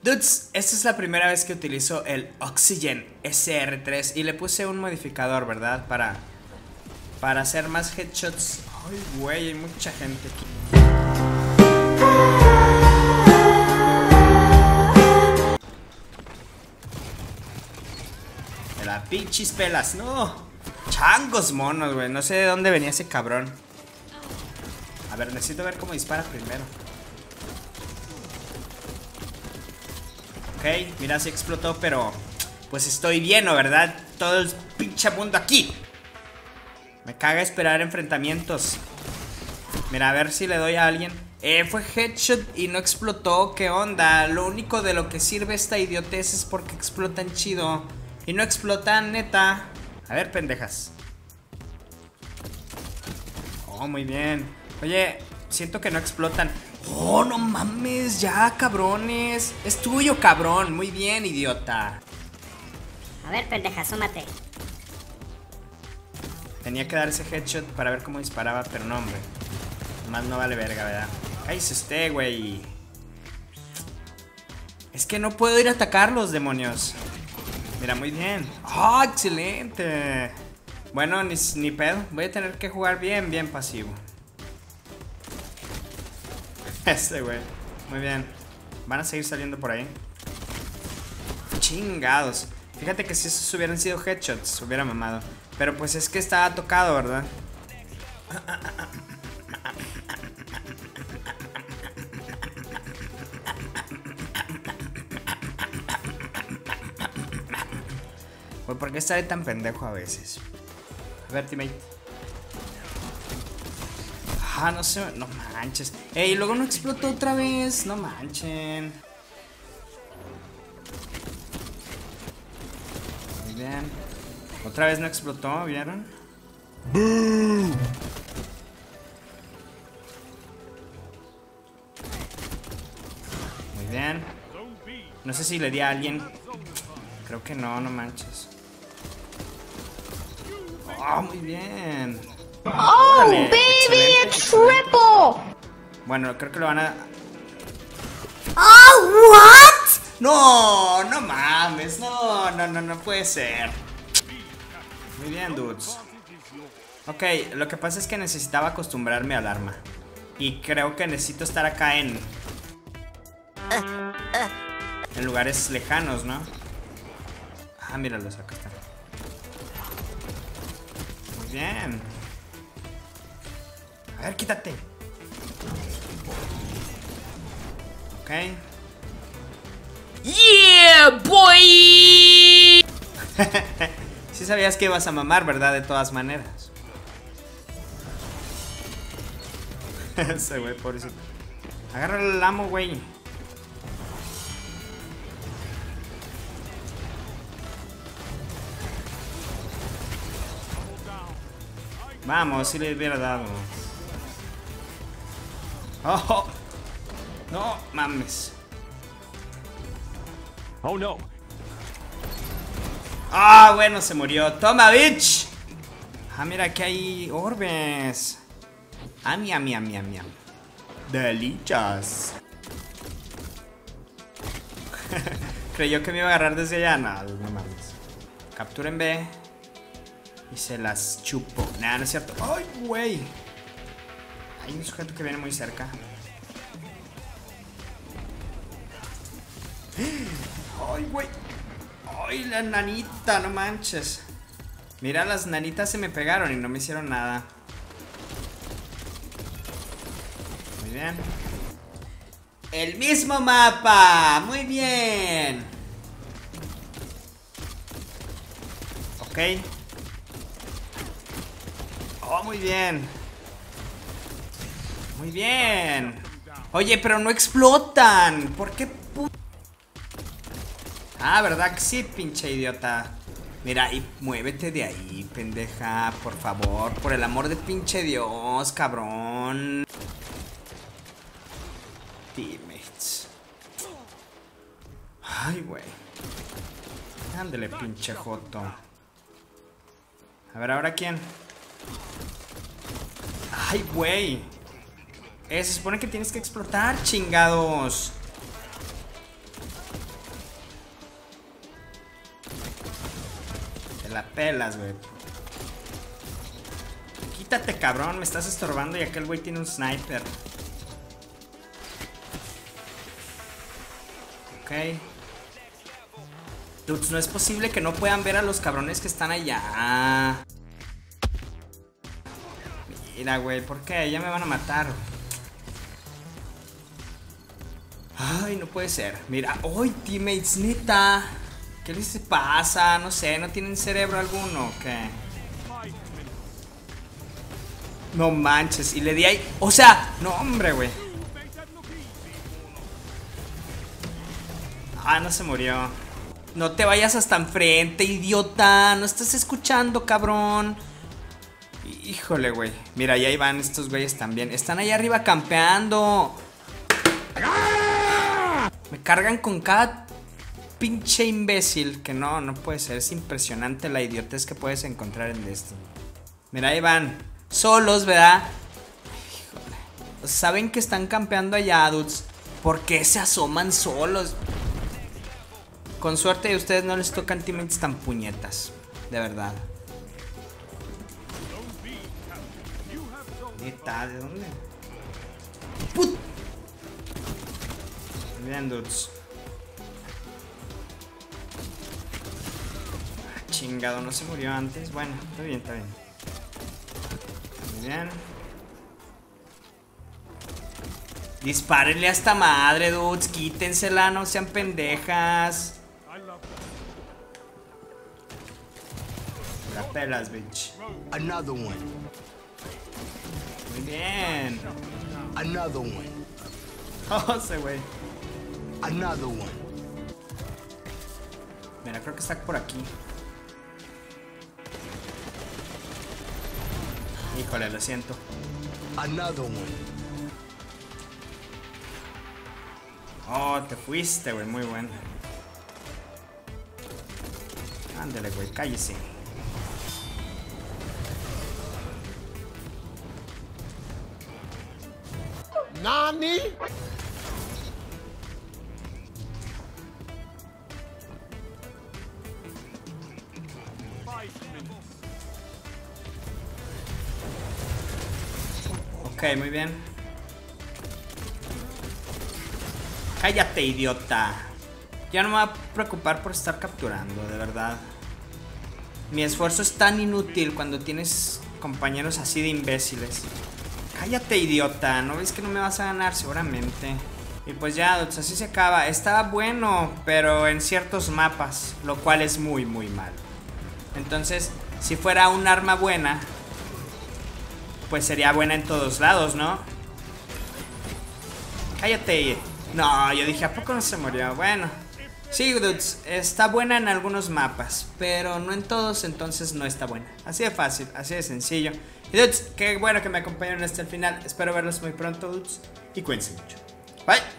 Dudes, esta es la primera vez que utilizo el Oxygen SR3 y le puse un modificador, ¿verdad? Para hacer más headshots. Ay, güey, hay mucha gente aquí. De la pinches pelas, no. Changos monos, güey. No sé de dónde venía ese cabrón. A ver, necesito ver cómo dispara primero. Ok, mira, sí explotó, pero pues estoy bien, ¿no? ¿Verdad? Todo el pinche mundo aquí. Me caga esperar enfrentamientos. Mira, a ver si le doy a alguien. Fue headshot y no explotó. ¿Qué onda? Lo único de lo que sirve esta idiotez es porque explotan chido. Y no explotan, neta. A ver, pendejas. Oh, muy bien. Oye, siento que no explotan. Oh, no mames, ya, cabrones. Es tuyo, cabrón. Muy bien, idiota. A ver, pendeja, asómate. Tenía que dar ese headshot para ver cómo disparaba, pero no, hombre. Más no vale verga, ¿verdad? Cállese usted, güey. Es que no puedo ir a atacarlos, demonios. Mira, muy bien. ¡Oh, excelente! Bueno, ni pedo. Voy a tener que jugar bien pasivo. Este, güey. Muy bien. Van a seguir saliendo por ahí. Chingados. Fíjate que si esos hubieran sido headshots, hubiera mamado. Pero pues es que estaba tocado, ¿verdad? Pues, ¿por qué estaré tan pendejo a veces? A ver, teammate. Ah, no sé, no manches. Ey, luego no explotó otra vez. No manchen. Muy bien. Otra vez no explotó, ¿vieron? Muy bien. No sé si le di a alguien. Creo que no, no manches. Oh, muy bien. Oh, Órale, baby, a excelente. triple. Bueno, creo que lo van a... Oh, what? No, no mames. No puede ser. Muy bien, dudes. Ok, lo que pasa es que necesitaba acostumbrarme al arma. Y creo que necesito estar acá en lugares lejanos, ¿no? Ah, míralos, acá están. Muy bien. A ver, quítate. Ok. Yeah, boy. Sí sabías que ibas a mamar, ¿verdad? De todas maneras. Ese güey, pobrecito. Agarra el amo, güey. Vamos, si le hubiera dado. Oh, no mames. Oh no. Ah, bueno, se murió. Toma, bitch. Ah, mira, aquí hay orbes. Miam. Delicious. Creyó que me iba a agarrar desde allá. No mames. Capturen B. Y se las chupo. Nah, no es cierto. Ay, güey. Hay un sujeto que viene muy cerca. Ay, güey. Ay, la nanita, no manches. Mira, las nanitas se me pegaron y no me hicieron nada. Muy bien. El mismo mapa. Muy bien. Ok. Oh, muy bien. Muy bien. Oye, pero no explotan. ¿Por qué Ah, ¿verdad que sí, pinche idiota? Mira, y muévete de ahí, pendeja. Por favor, por el amor de pinche Dios, cabrón. Teammates. Ay, güey. Ándale, pinche joto. A ver, ¿ahora quién? Ay, güey. Se supone que tienes que explotar, chingados. La pelas, güey. Quítate, cabrón, me estás estorbando y aquel güey tiene un sniper. Ok. Dudes, no es posible que no puedan ver a los cabrones que están allá. Mira, güey, ¿por qué? Ya me van a matar. Ay, no puede ser. Mira, ¡ay, teammates, neta! ¿Qué les pasa? No sé, ¿no tienen cerebro alguno? ¿Qué? No manches, y le di ahí. O sea, no, hombre, güey. Ah, no se murió. No te vayas hasta enfrente, idiota. No estás escuchando, cabrón. Híjole, güey. Mira, y ahí van estos güeyes también. Están allá arriba campeando. Me cargan con cada pinche imbécil. Que no puede ser. Es impresionante la idiotez que puedes encontrar en Destiny. Mira, ahí van. Solos, ¿verdad? Híjole. Saben que están campeando allá, dudes. ¿Por qué se asoman solos? Con suerte de ustedes no les tocan teammates tan puñetas. De verdad. Neta, ¿de dónde? ¡Put! Bien, dudes. Chingado, no se murió antes. Bueno, está bien, está bien. Muy bien. Dispárenle a esta madre, dudes. Quítensela, no sean pendejas. La pelas, bitch. Another one. Muy bien. Another one. Oh, ese güey. Another one. Mira, creo que está por aquí. Híjole, lo siento. Another one. Oh, te fuiste, güey, muy bueno. Ándale, güey, cállese. Nani? Ok, muy bien. Cállate, idiota. Ya no me voy a preocupar por estar capturando, de verdad. Mi esfuerzo es tan inútil cuando tienes compañeros así de imbéciles. Cállate, idiota. ¿No ves que no me vas a ganar? Seguramente. Y pues ya, dudes, así se acaba. Estaba bueno, pero en ciertos mapas, lo cual es muy, muy mal. Entonces, si fuera un arma buena, pues sería buena en todos lados, ¿no? Cállate. No, yo dije, ¿a poco no se murió? Bueno, sí, dudes, está buena en algunos mapas, pero no en todos, entonces no está buena. Así de fácil, así de sencillo. Y dudes, qué bueno que me acompañaron hasta el final. Espero verlos muy pronto, dudes, y cuídense mucho. Bye.